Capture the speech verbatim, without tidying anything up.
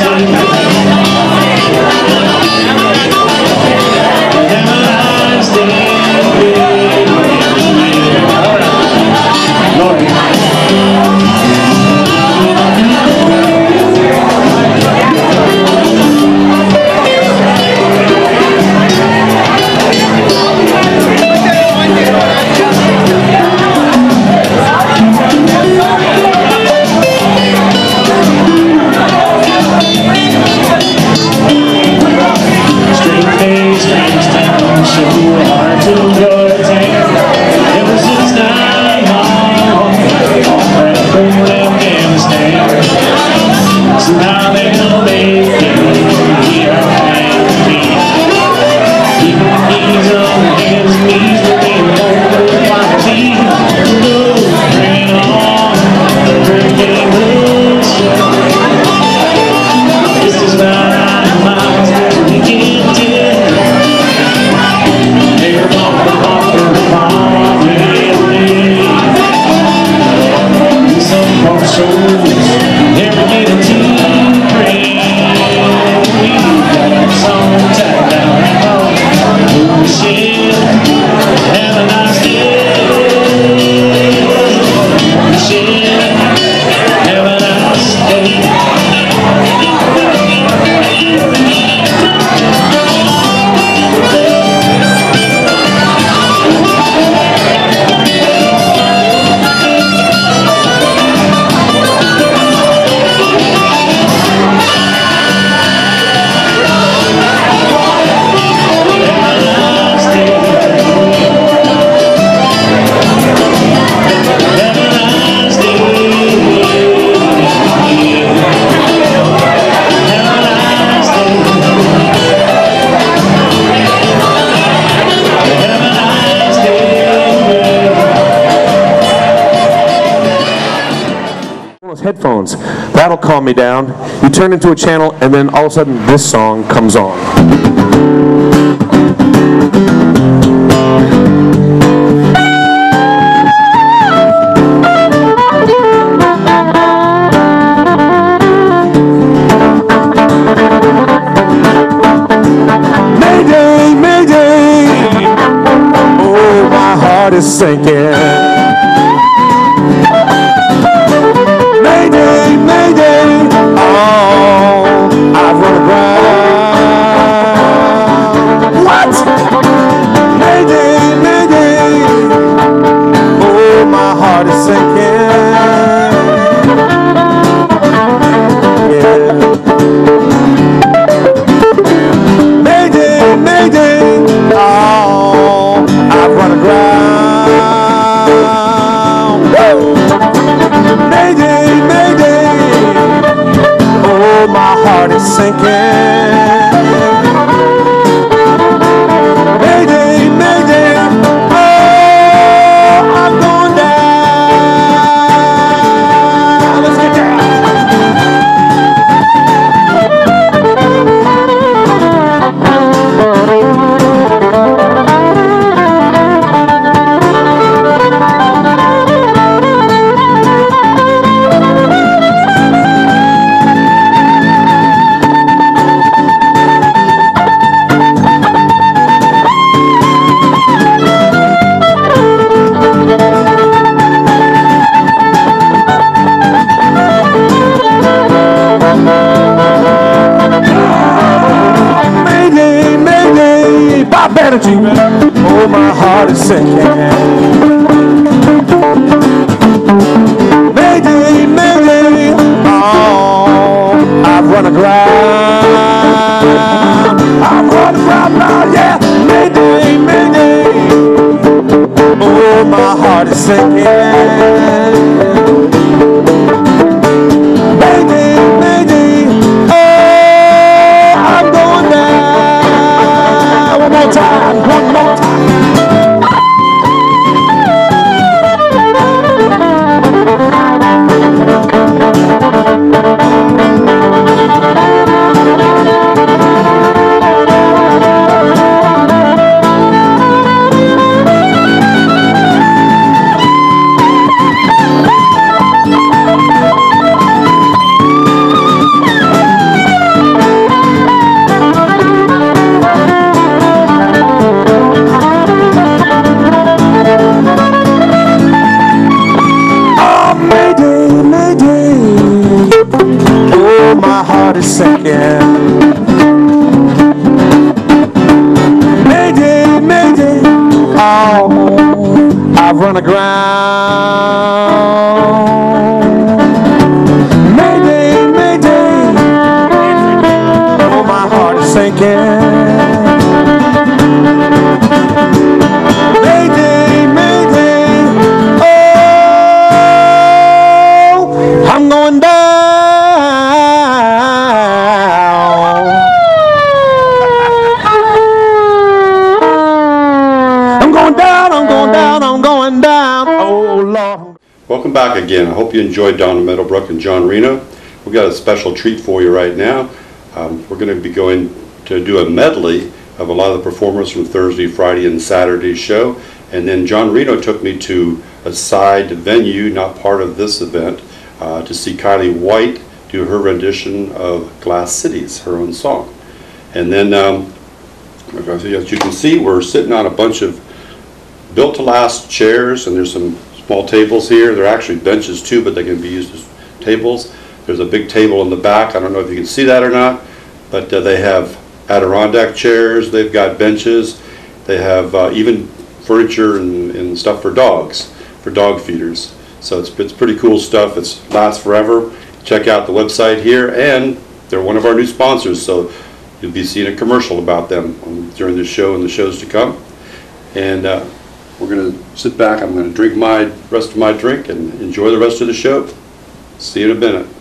Headphones. That'll calm me down. You turn into a channel, and then all of a sudden, this song comes on. Mayday, Mayday! Oh, my heart is sinking. Mayday, Mayday, oh, I've run aground. What? Mayday, Mayday, oh, my heart is sinking. Yeah. Mayday, Mayday, oh, I've run aground. Woo! Mayday, Mayday, oh, my heart is sinking. Mayday, Mayday, oh, I'm going down. Let's get down. Energy. Oh, my heart is sinking. Mayday, Mayday, oh, I've run aground. I've run aground now, yeah. Mayday, Mayday, oh, my heart is sinking. Mayday, Mayday, oh, I'm going down. One more time, one more time. is sinking. Mayday, mayday, oh, I've run aground. Mayday, mayday, oh, my heart is sinking. Mayday, mayday, oh, I'm going down. I'm going down, I'm going down, I'm going down, oh Lord. Welcome back again. I hope you enjoyed Donna Meadowbrook and John Reno. We've got a special treat for you right now. Um, we're going to be going to do a medley of a lot of the performers from Thursday, Friday, and Saturday's show. And then John Reno took me to a side venue, not part of this event, uh, to see Kylie White do her rendition of Glass Cities, her own song. And then, um, as you can see, we're sitting on a bunch of built-to-last chairs, and there's some small tables here. They're actually benches too, but they can be used as tables. There's a big table in the back. I don't know if you can see that or not, but uh, they have Adirondack chairs, they've got benches, they have uh, even furniture and, and stuff for dogs, for dog feeders. So it's, it's pretty cool stuff. It lasts forever. Check out the website here, and they're one of our new sponsors, so you'll be seeing a commercial about them during the show and the shows to come. And uh, we're going to sit back. I'm going to drink my rest of my drink and enjoy the rest of the show. See you in a minute.